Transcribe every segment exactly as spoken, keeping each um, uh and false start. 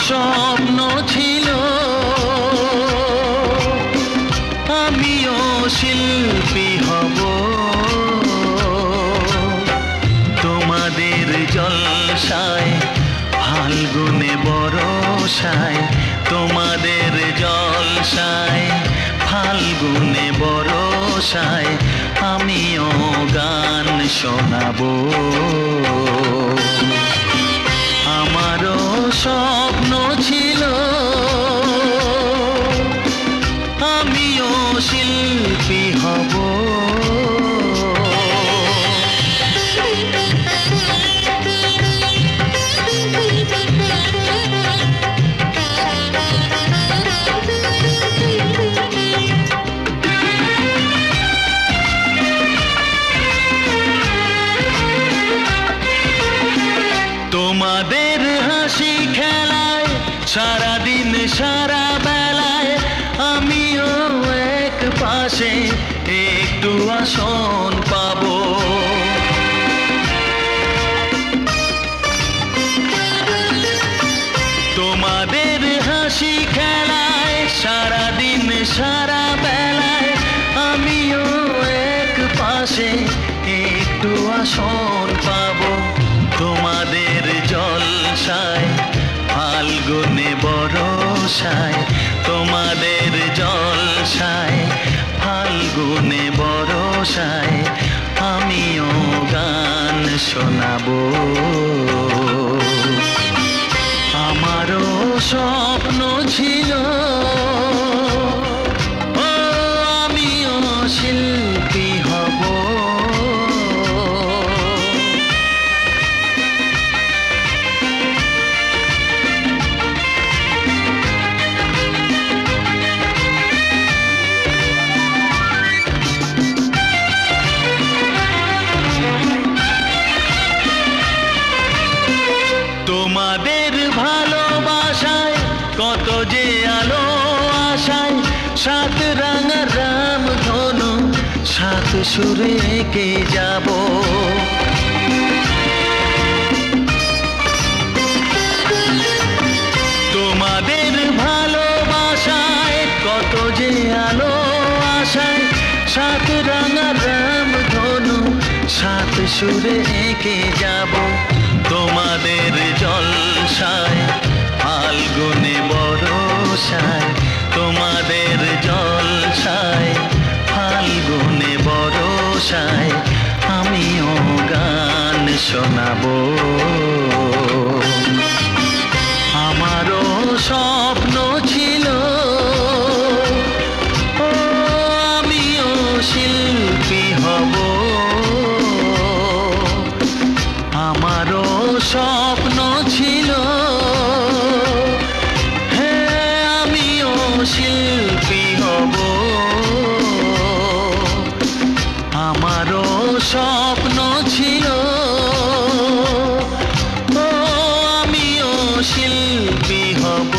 স্বপ্ন ছিল আমিও শিল্পী হব তোমাদের জলসায় ফাল্গুনে বরসায় তোমাদের জলসায় ফাল্গুনে বরসায় আমিও গান শোনাবো আমারও স্বপ্ন ছিল আমিও শিল্পী হব তোমাদের হাসি খেলায় সারাদিন সারা বেলায় আমিও এক পাশে একটু আসন পাবো তোমাদের হাসি খেলায় সারাদিন সারা বেলায় আমিও এক পাশে একটু আসন পাবো তোমাদের জলসায় ফাল্গুনে বরসায় তোমাদের জলসায় ফাল্গুনে বরসায় আমিও গান শোনাবো আমারও স্বপ্ন ছিল ও আমিও শিল্পী হব তোমাদের ভালোবাসায় কত যে আলো আশায় সাত রাঙা রাম ধনু সাত সুরে কে যাব তোমাদের ভালোবাসায় কত যে আলো আশায় সাত রাঙা রাম ধনু সাত সুরে কে যাব তোমাদের জলসায় ফাল্গুনে বরসায় তোমাদের জলসায় ফাল্গুনে বরসায় আমিও গান শোনাবো আমারও স্বপ্ন ছিল ও আমিও শিল্পী হব আমারও স্বপ্ন ছিল হে আমিও শিল্পী হব আমারও স্বপ্ন ছিল ও আমিও শিল্পী হব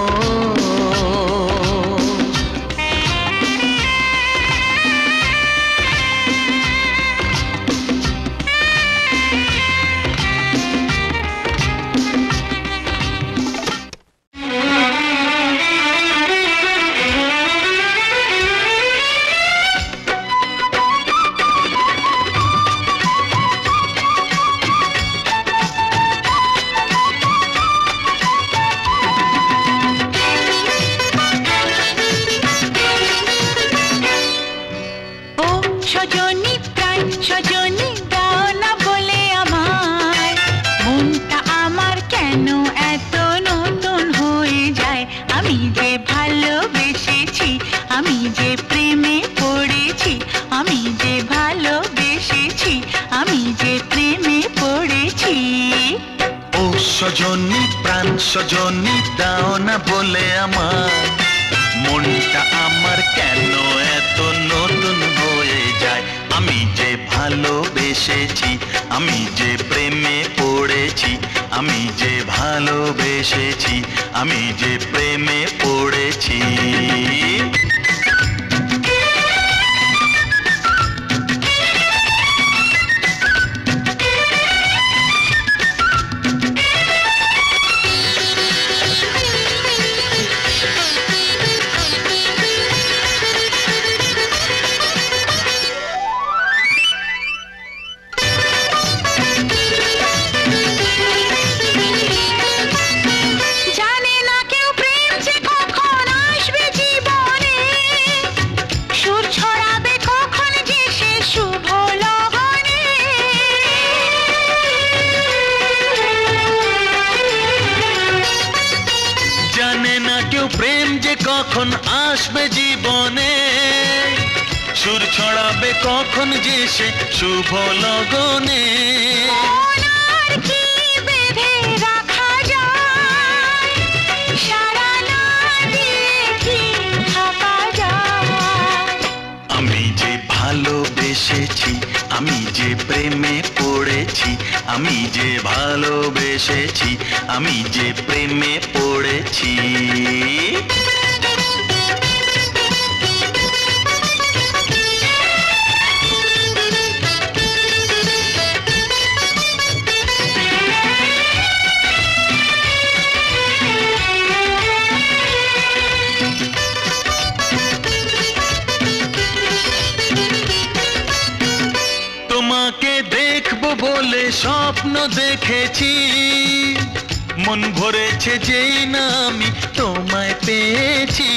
সজনী প্রাণ সজনী দাও না বলে আমার মনটা আমার কেন এত নতুন হয়ে যায় আমি যে ভালোবেসেছি আমি যে প্রেমে পড়েছি আমি যে ভালোবেসেছি আমি যে প্রেমে পড়েছি আসবে জীবনে, সুর ছড়াবে কখন যে সে শুভ লগনে। আমি যে ভালোবেসেছি, আমি যে প্রেমে পড়েছি, আমি যে ভালোবেসেছি, আমি যে প্রেমে পড়েছি। তোমাকে দেখবো বলে স্বপ্ন দেখেছি, মন ভরেছে যেই না আমি তোমায় পেয়েছি।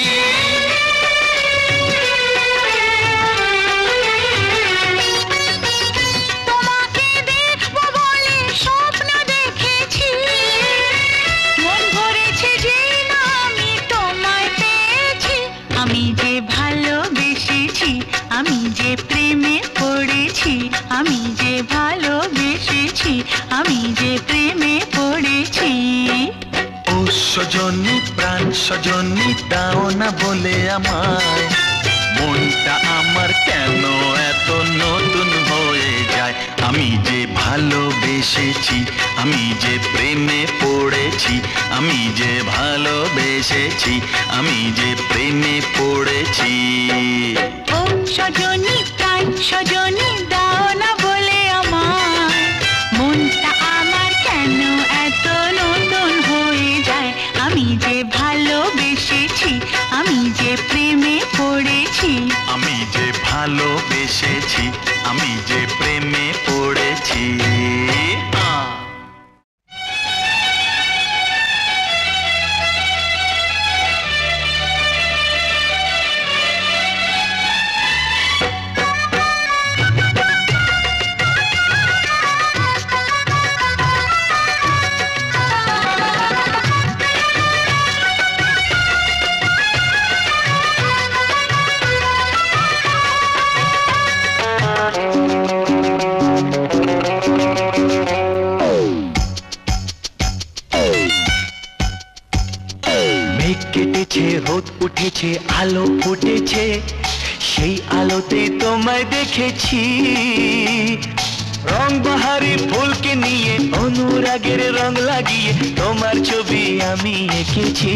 তোমাকে দেখবো বলে স্বপ্ন দেখেছি, মন ভরেছে যেই না আমি তোমায় পেয়েছি। আমি যে ভালোবেসেছি, আমি যে প্রেমে পড়েছি, আমি যে ভালোবেসেছি, আমি যে প্রেমে পড়েছি। ও সজনী প্রাণ সজনী দাও না বলে আমায়, মনটা আমার কেন এত নতুন হয়ে যায়। আমি যে ভালোবেসেছি, আমি যে প্রেমে পড়েছি, আমি যে ভালোবেসেছি, আমি যে প্রেমে পড়েছি। ও সজনী প্রাণ সজনী দাও না বলে আমায়, মনটা আমার কেন এত নতুন হয়ে যায়। আমি যে ভালোবেসেছি, আমি যে প্রেমে পড়েছি, আমি যে ভালোবেসেছি, আমি যে প্রেমে পড়েছি। মেঘ কেটেছে, রোদ উঠেছে, আলো ফুটেছে, সেই আলোতে তোমায় দেখেছি। রং বাহারি ফুলকে নিয়ে অনুরাগের রং লাগিয়ে তোমার ছবি আমি এঁকেছি।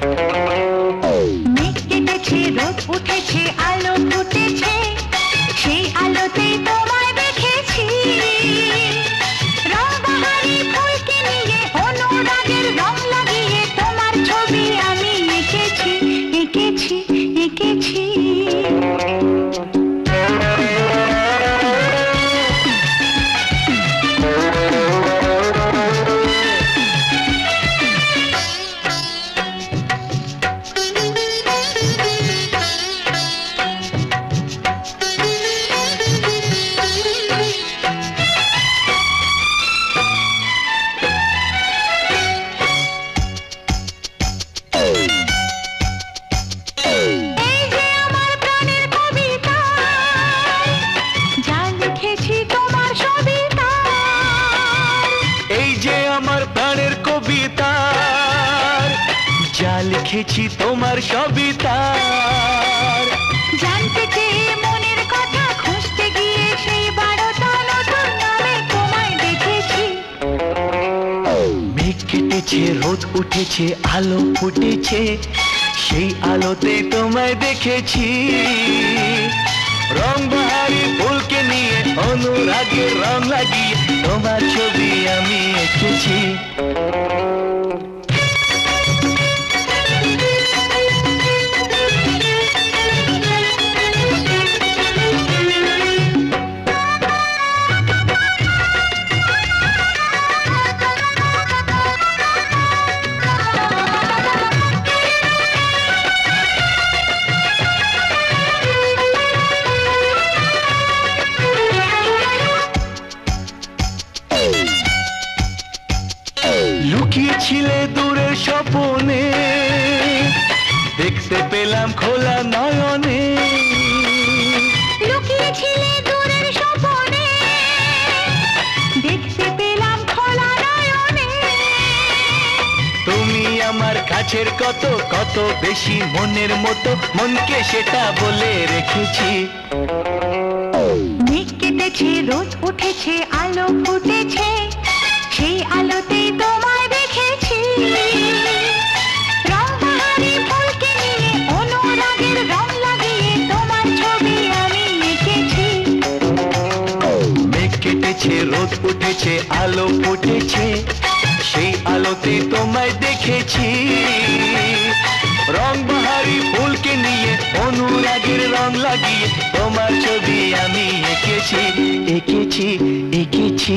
মেঘ কেটেছে, রোদ উঠেছে, আলো ফুটেছে, সেই আলোতে তোমায় দেখেছি। রংবাহারি ফুলকে নিয়ে অনুরাগের রং লাগিয়ে তোমার ছবি আমি এঁকেছি, এঁকেছি, এঁকেছি। লিখেছি তোমার কবিতার। জানতে চেয়ে মনের কথা খুঁজতে গিয়ে সেই বারোটা নতুন নামে তোমায় দেখেছি। মেঘ কেটেছে, রোদ উঠেছে, আলো ফুটেছে, সেই আলোতে তোমায় দেখেছি। রং বাহারি ফুলকে নিয়ে অনুরাগের রং লাগিয়ে তোমার ছবি আমি এঁকেছি। লুকিয়েছিলে কাছের কত কত বেশি মনের মতো মনকে সেটা বলে রেখেছি। মেঘ কেটেছে রোদ উঠেছে আলো ফুটেছে সেই আলোতেই তোমায় দেখেছি। রংবাহারি ফুলকে নিয়ে অনুরাগের রং লাগিয়ে তোমার ছবি আমি এঁকেছি। মেঘ কেটেছে রোদ উঠেছে আলো ফুটেছে সেই আলোতে তোমায় দেখেছি। রংবাহারি ফুলকে নিয়ে অনুরাগের রং লাগিয়ে তোমার ছবি আমি এঁকেছি এঁকেছি এঁকেছি।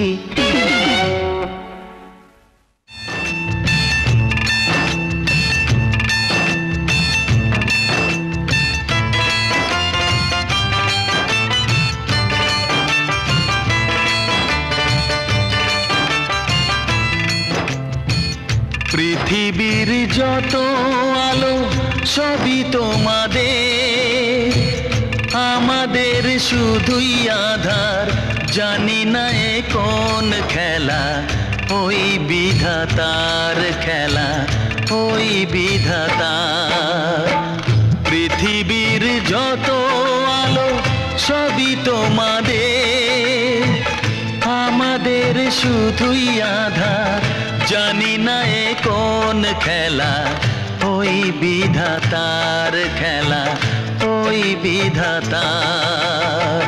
পৃথিবীর যত আলো সবই তোমাদের, আমাদের শুধুই আধার। জানি না এ কোন খেলা, ওই বিধাতার খেলা, ওই বিধাতার। পৃথিবীর যত আলো সবই তোমাদের, আমাদের শুধুই আধার। জানি না এ কোন খেলা, ওই বিধাতার খেলা, ওই বিধাতার।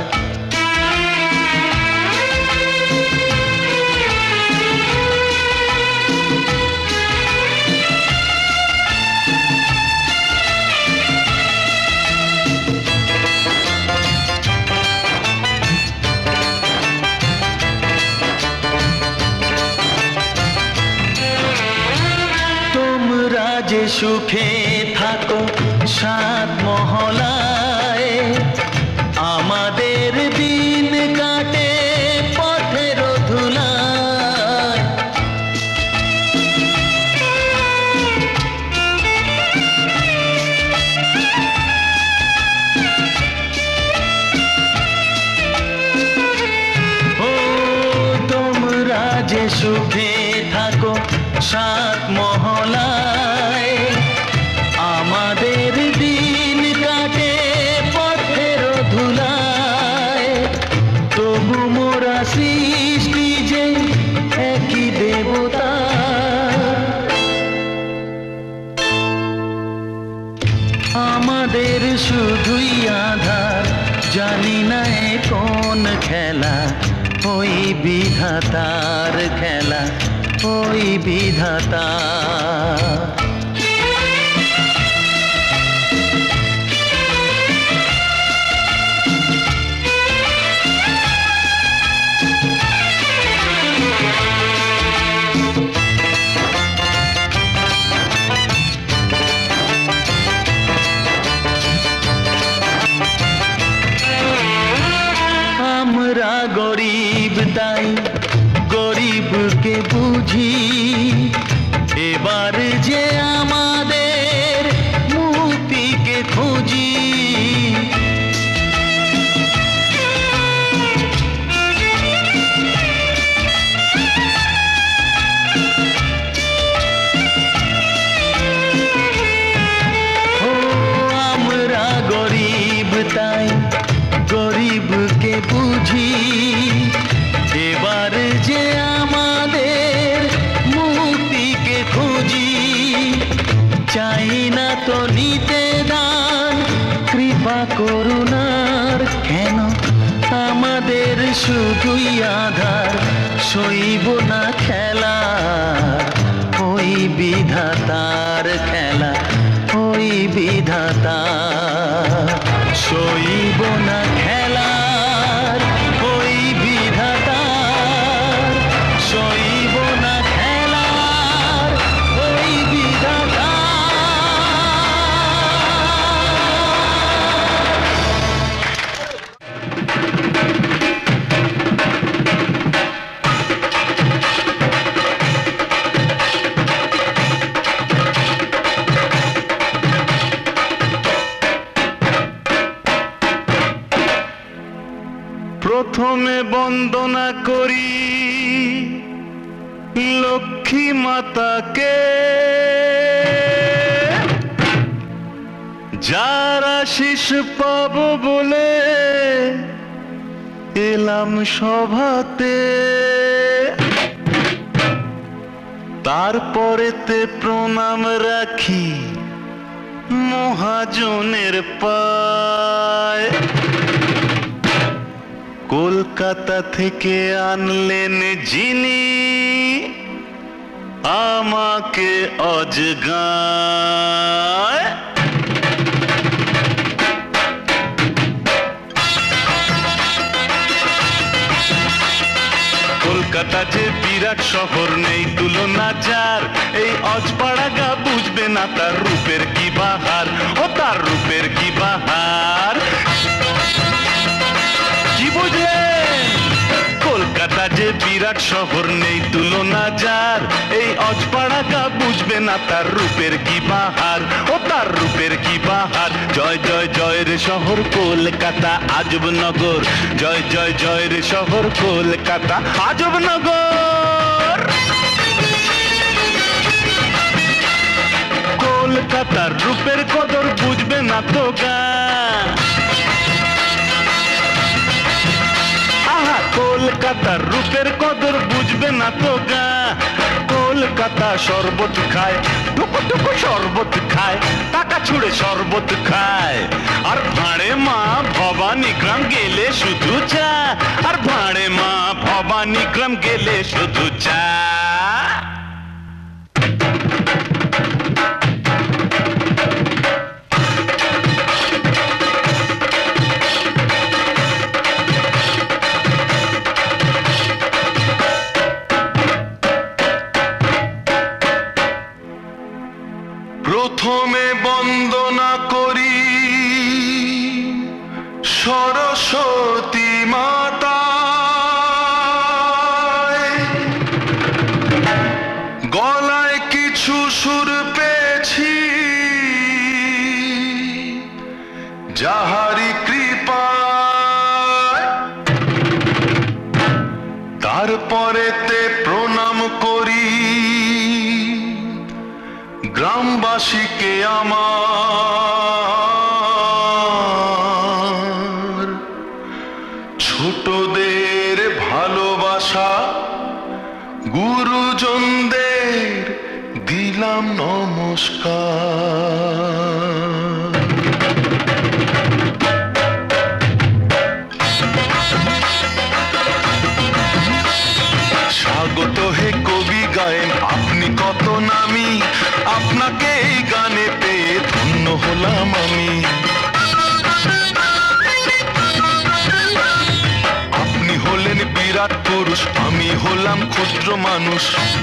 যে সুখে থাকো সাত মহলায়, আমাদের দিন কাটে পথের ধুলায়। ও তোমরা যে সুখে থাকো সাত মহলায়, আমাদের দিন কাটে পথের ধুলায়। তবু মোরা সৃষ্টি যে একই দেবতা, আমাদের শুধুই আধার। জানি না এ কোন খেলা, ওই বিধাতার খেলা, ওই বিধাতা। আমরা গরিব তাই গরিবকে বুঝি, এবার যে আমাদের মুক্তিকে খুঁজি। ও আমরা গরিব তাই গরিবকে বুঝি, এবার যে আমাদের মুক্তিকে খুঁজি। চাই না তো নিতে দান কৃপা করুণার, কেন আমাদের শুধুই আধার। সইব না খেলা, ওই বিধাতার খেলা, ওই বিধাতা। সইব না খেলার, ওই বিধাতার। সইব না খেলার, ওই বিধাতা। প্রথমে বন্দনা করি লক্ষ্মী মাতাকে। যারা শিস পাবো বলে এলাম সভাতে, তারপরেতে প্রণাম রাখি মহাজনের পায়। কলকাতা থেকে আনলেন যিনি আমাকে অজগায়। কলকাতা যে বিরাট শহর, নেই তুলনা যার, এই অজপাড়া গা বুঝবে না তার রূপের কি বাহার, ও তার রূপের কি বাহার। কি বুঝলেন? কলকাতা যে বিরাট শহর, নেই তুলনা যার, এই অজপাড়া গা বুঝবে না তার রূপের কি বাহার, ও তার রূপের কি বাহার। জয় জয় জয় রে শহর কলকাতা আজব নগর, জয় জয় জয় রে শহর কলকাতা আজব নগর। কলকাতার রূপের কদর বুঝবে না তো গা, আহা কলকাতার রূপের কদর বুঝবে না তো গা। কলকাতা শরবত খায়, টুকু টুকু শরবত খায়, টাকা ছুড়ে শরবত খায়। আর ভাঁড়ে মা ভবানী গ্রাম গেলে শুধু চা, আর ভাঁড়ে মা ভবানী গ্রাম গেলে শুধু চা। প্রথমে বন্দনা করি সরস্বতী মাতা, গলায় কিছু সুর পেয়েছি যাহারি কৃপায়। তারপরেতে প্রণাম করি গ্রামবাসীকে আমার, ছোটদের ভালোবাসা গুরুজনদের দিলাম নমস্কার। স্বাগত হে কবি গায়েন, আপনি কত নামী, আপনাকে এই গানে পেয়ে ধন্য হলাম আমি। আপনি হলেন বিরাট পুরুষ, আমি হলাম ক্ষুদ্র মানুষ।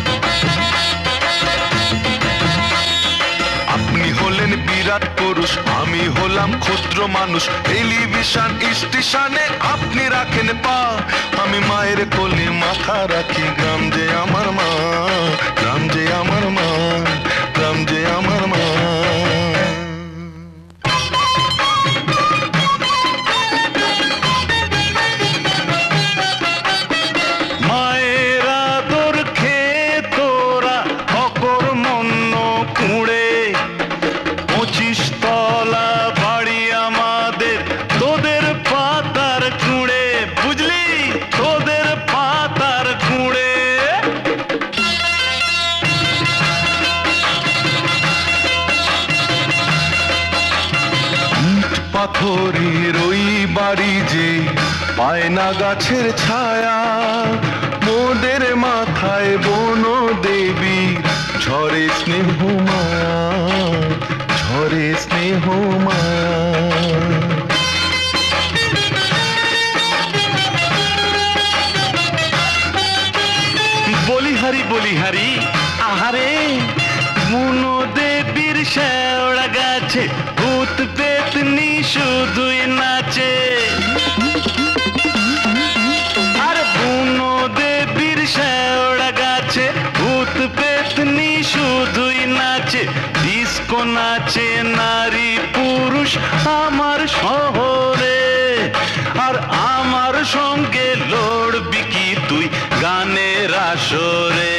আপনি হলেন বিরাট পুরুষ, আমি হলাম ক্ষুদ্র মানুষ। টেলিভিশন স্টেশনে আপনি রাখেন পা, আমি মায়ের কোলে মাথা রাখি। গ্রাম যে আমার মা, গ্রাম যে আমার মা, গ্রাম যে আমার মা। মায়ের আদর খেয়ে তোরা অকর মন্য কুঁড়ে, পঁচিশ তলা বাড়ি আমাদের তোদের পাতার কুঁড়ে, বুঝলি তোদের পাতার কুঁড়ে। ইট পাথরের ওই বাড়ি যে পায় না গাছের ছায়া, মোদের মাথায় বন দেবী ঝরে স্নেহ মায়া, ঝরে স্নেহ মায়া। বলিহারি বলিহারি আহারে, বুনো দেবীর শেওড়া গাছে ভূত পেতনি শুধুই নাচে। আর বুনো দেবীর শেওড়া গাছে ভূত পেতনি শুধুই নাচে। ডিস্কো নাচে নারী পুরুষ আমার শহরে, আর আমার সঙ্গে লড়বি কি তুই গানের আসরে?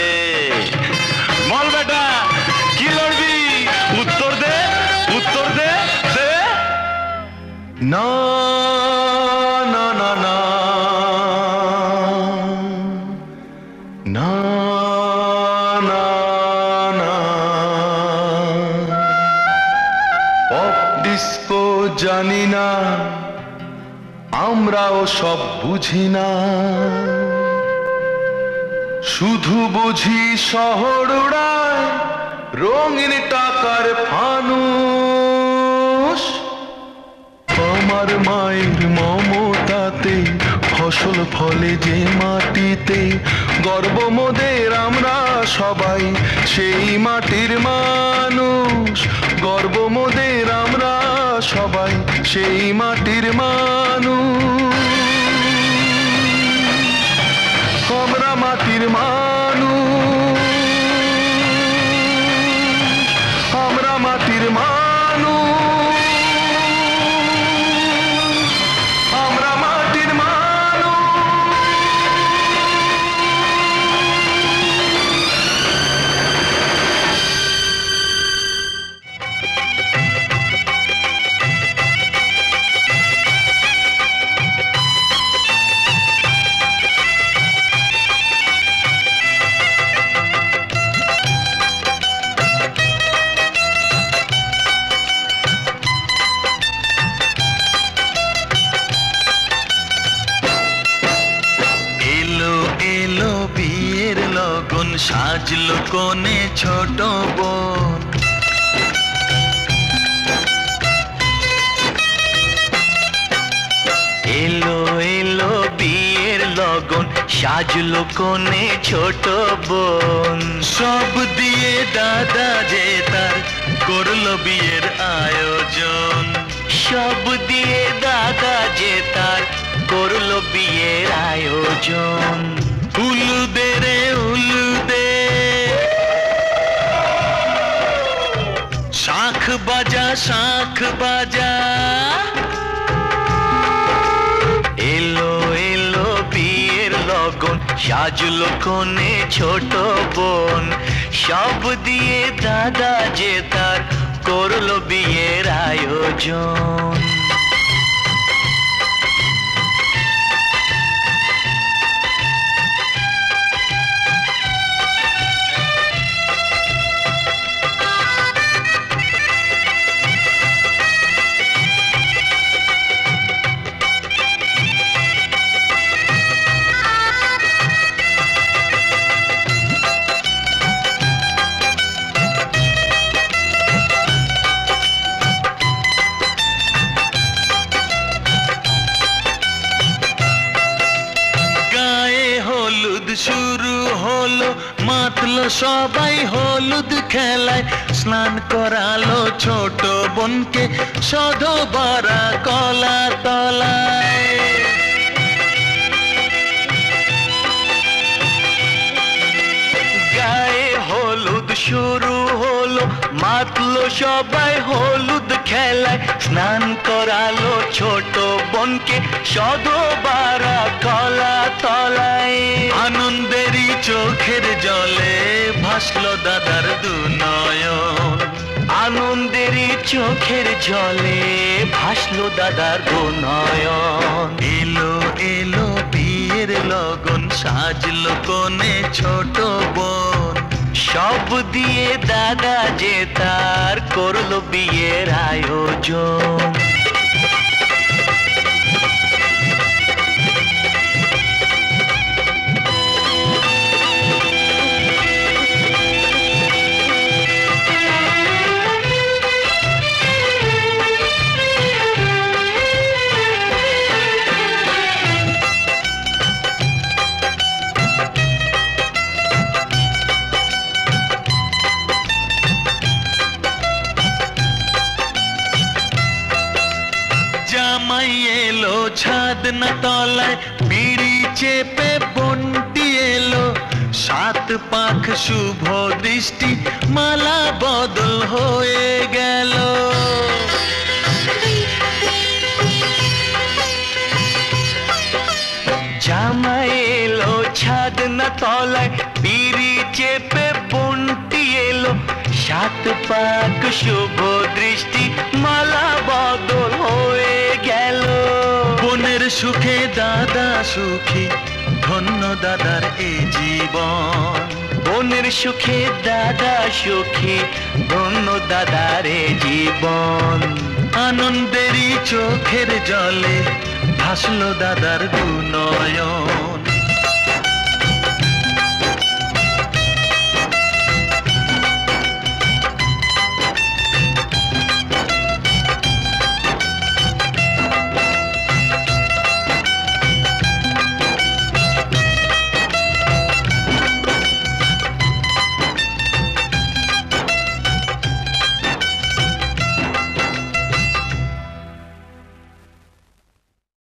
বল বেটা কি লড়বি? উত্তর দে, উত্তর দে, দে। না না না না না না না পপ ডিস্কো জানি না, আমরাও সব বুঝি না, শুধু বুঝি শহর উড়ায় রঙিন টাকার ফানুষ। আমার মায়ের মমতাতে ফসল ফলে যে মাটিতে, গর্ব মোদের আমরা সবাই সেই মাটির মানুষ। গর্ব মোদের আমরা সবাই সেই মাটির মানুষ। আমরা মাটির মানুষ, আমরা মাটির মানুষ, আমরা মাটির মানুষ। সাজলো কোনে ছোট বোন, এলো এলো বিয়ের লগন, সাজলো কোনে ছোট বোন। সব দিয়ে দাদা যে তার করলো বিয়ের আয়োজন, সব দিয়ে দাদা যে তার করলো বিয়ের আয়োজন। উলুদে রে উলুদে, শাঁখ বাজা শাঁখ বাজা, এলো এলো বিয়ের লগন, সাজলো কোনে ছোট বোন। সব দিয়ে দাদা যে তার করলো বিয়ের আয়োজন। শুরু হলো মাতলো সবাই হলুদ খেলায়, স্নান করালো ছোট বোনকে সধবারা কলা তলায়। গায়ে হলুদ শুরু হলো মাতলো সবাই হলুদ খেলায়, স্নান করালো ছোট বোনকে সধবারা কলা তলায়। আনন্দেরই চোখের জলে ভাসলো দাদার দুনয়ন, আনন্দেরই চোখের জলে ভাসলো দাদার দুনয়ন। এলো এলো বিয়ের লগন, সাজলো কোনে ছোট বোন। সব দিয়ে দাদা যে তার করলো বিয়ের আয়োজন। ছাদ না তলায় বিড়ি চেপে বন্টি এলো, সাত পাখ শুভ দৃষ্টি মালা বদল হয়ে গেল। জামাই এলো ছাদ না তলায় বিড়ি চেপে বন্টি এলো, সাত পাখ শুভ দৃষ্টি মালা বদল হয়ে গেল। সুখে দাদা সুখী, ধন্য দাদার এ জীবন। বোনের সুখে দাদা সুখী, ধন্য দাদার এ জীবন। আনন্দেরই চোখের জলে ভাসলো দাদার দু নয়ন।